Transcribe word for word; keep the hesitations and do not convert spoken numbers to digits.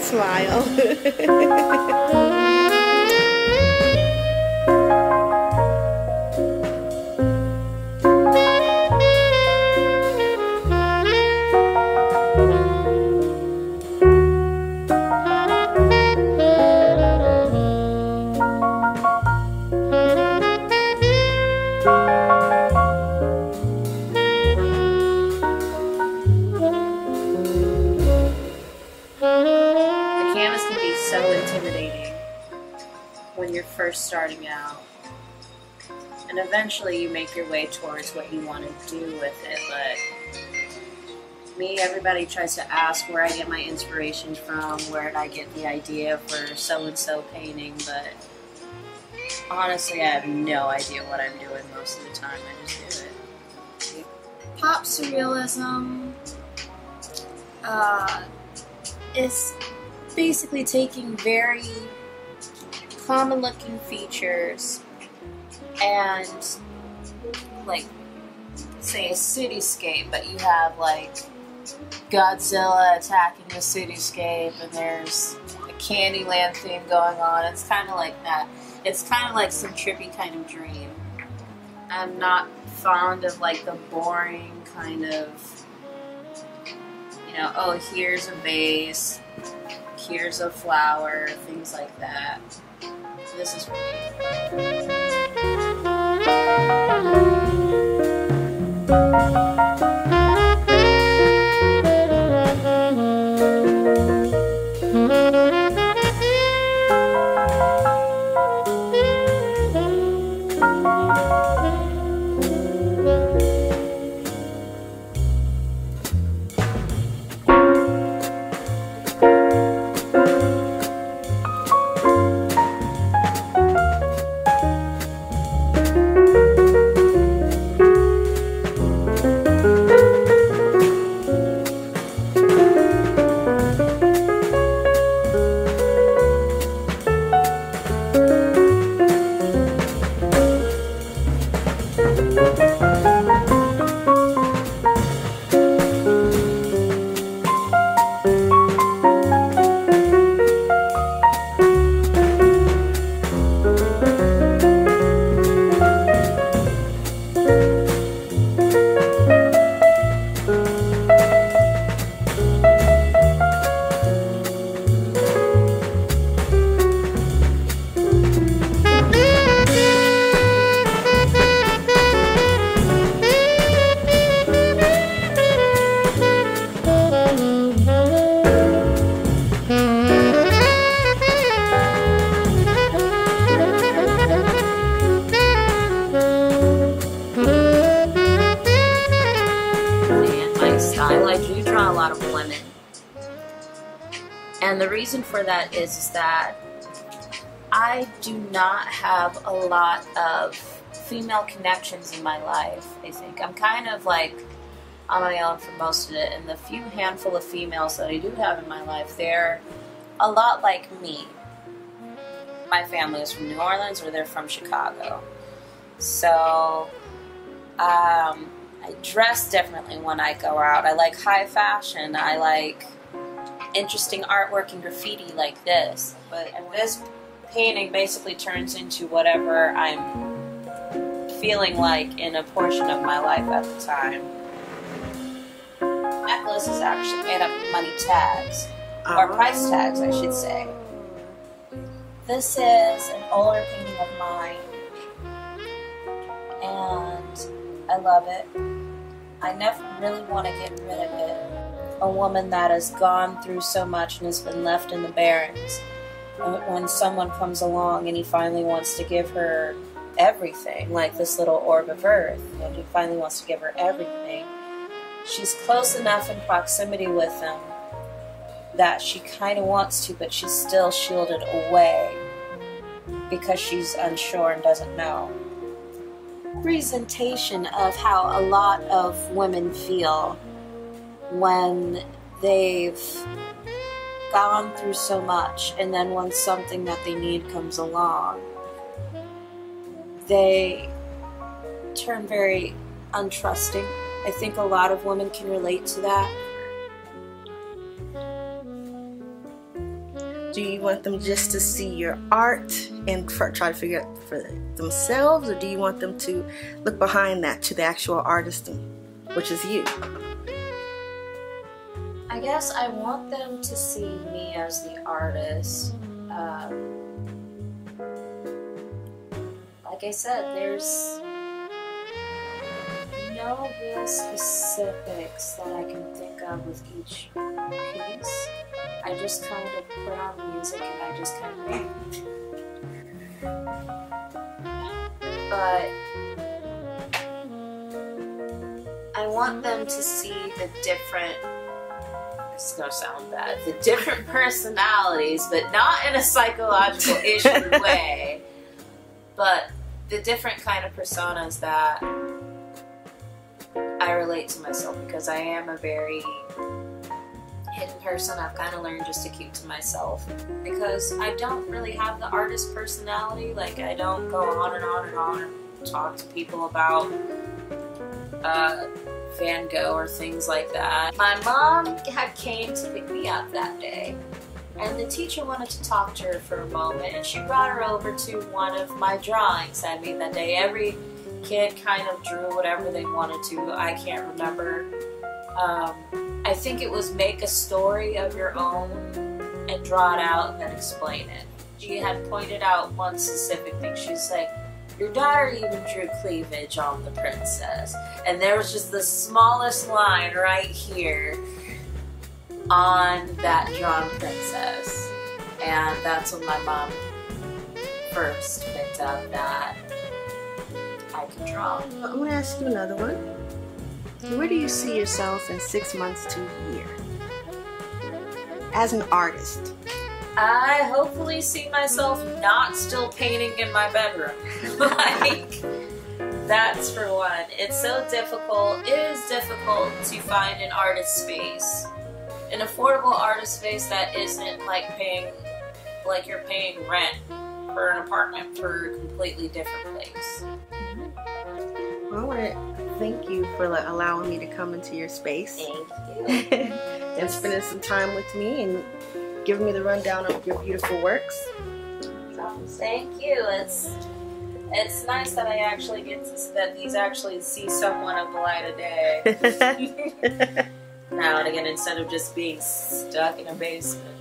smile. When you're first starting out, and eventually you make your way towards what you want to do with it. But me, everybody tries to ask where I get my inspiration from, where did I get the idea for so-and-so painting, but honestly I have no idea what I'm doing most of the time. I just do it. Pop surrealism uh, is basically taking very common looking features and, like, say a cityscape, but you have like Godzilla attacking the cityscape and there's a Candyland theme going on. It's kind of like that. It's kind of like some trippy kind of dream. I'm not fond of like the boring kind of, you know, oh, here's a vase, here's a flower, things like that. This is for me. And the reason for that is, is that I do not have a lot of female connections in my life, I think. I'm kind of like on my own for most of it, and the few handful of females that I do have in my life, they're a lot like me. My family is from New Orleans, or they're from Chicago. So, um, I dress differently when I go out. I like high fashion. I like interesting artwork and graffiti like this. But this painting basically turns into whatever I'm feeling like in a portion of my life at the time. The necklace is actually made up of money tags, or price tags, I should say. This is an older painting of mine, and I love it. I never really want to get rid of it. A woman that has gone through so much and has been left in the barrens. When someone comes along and he finally wants to give her everything, like this little orb of earth, and he finally wants to give her everything, she's close enough in proximity with him that she kind of wants to, but she's still shielded away because she's unsure and doesn't know. Presentation of how a lot of women feel when they've gone through so much, and then when something that they need comes along, they turn very untrusting. I think a lot of women can relate to that. you want them just to see your art and try to figure out for themselves, or do you want them to look behind that to the actual artist, which is you? I guess I want them to see me as the artist. Um, like I said, there's no real specifics that I can think of with each piece. I just kind of put on music and I just kind of make. But I want them to see the different, it's gonna sound bad, the different personalities, but not in a psychological issue way, but the different kind of personas that I relate to myself, because I am a very hidden person. I've kind of learned just to keep to myself because I don't really have the artist personality. Like, I don't go on and on and on and talk to people about uh, Van Gogh or things like that. My mom had came to pick me up that day, and the teacher wanted to talk to her for a moment, and she brought her over to one of my drawings I made that day. Every kid kind of drew whatever they wanted to. I can't remember. Um, I think it was make a story of your own and draw it out and then explain it. She had pointed out one specific thing. She's like, your daughter even drew cleavage on the princess. And there was just the smallest line right here on that drawn princess. And that's when my mom first picked up that I can draw. I'm going to ask you another one. Where do you see yourself in six months to a year as an artist? I hopefully see myself not still painting in my bedroom. Like, that's for one. It's so difficult. It is difficult to find an artist space. An affordable artist space that isn't like paying, like you're paying rent for an apartment for a completely different place. Well, I want to thank you for like, allowing me to come into your space. Thank you. And spending some time with me and giving me the rundown of your beautiful works. Thank you. It's it's nice that I actually get to, that these actually see somewhat of the light of day. Now and again, instead of just being stuck in a basement.